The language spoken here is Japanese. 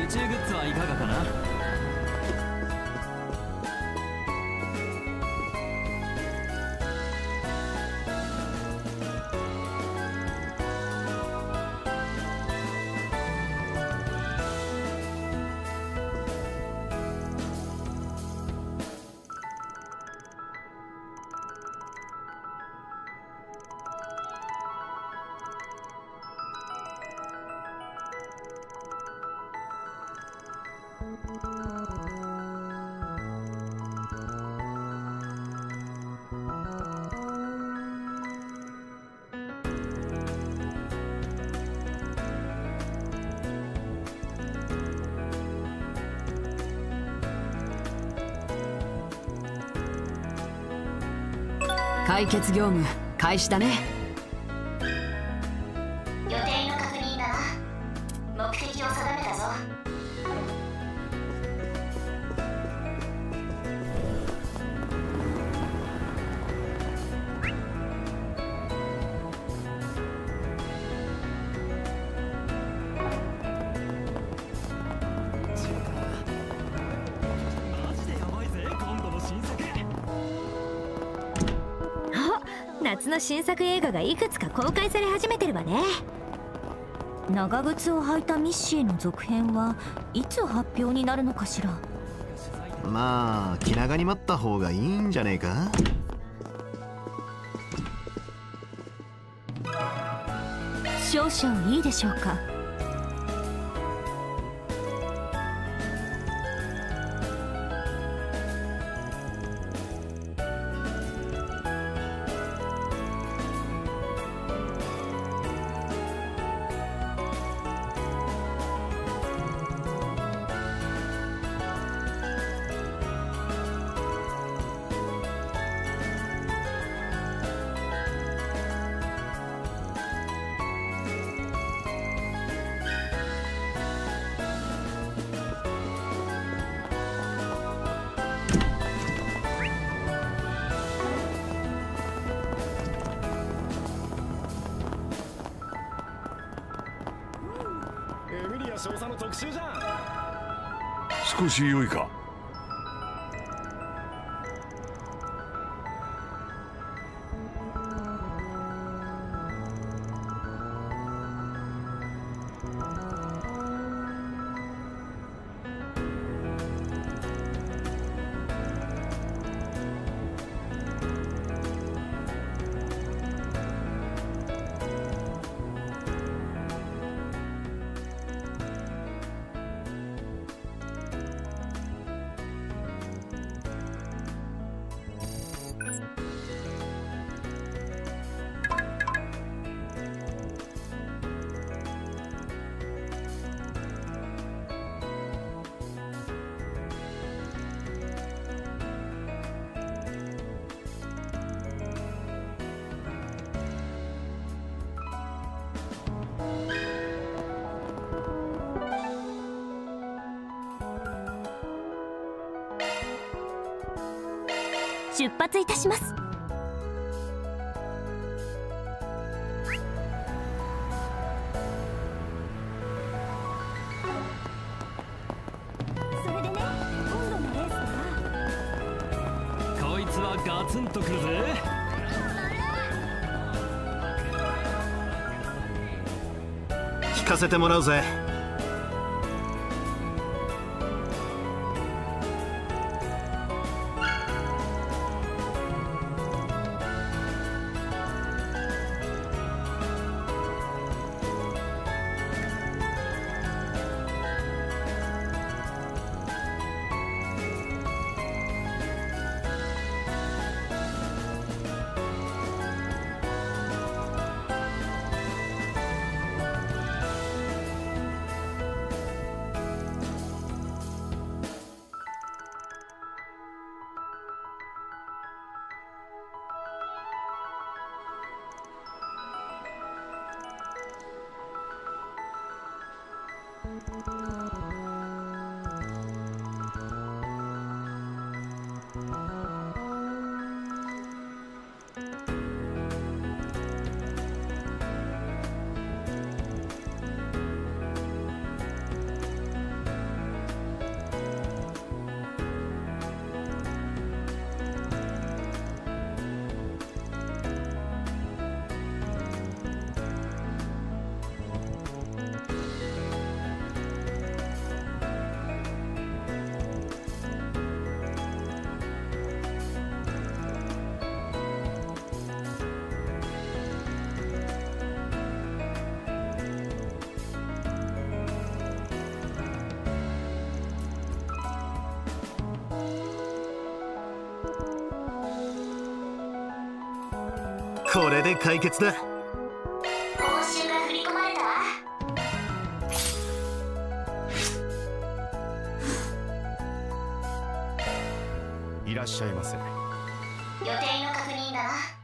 中グッズはいかがかな。 解決業務開始だね。 予定の確認だな。目的を定めたぞ。 マジでやばいぜ今度の新作。 夏の新作映画がいくつか公開され始めてるわね。長靴を履いたミッシーの続編はいつ発表になるのかしら。 まあ気長に待った方がいいんじゃねえか。 少々いいでしょうか。 エミリア少佐の特集じゃん。 少し良いか。 出発いたします。それでね、今度のレースはこいつはガツンとくるぜ。 聞かせてもらうぜ。 これで解決だ。 報酬が振り込まれたわ。 いらっしゃいませ。 予定の確認だな。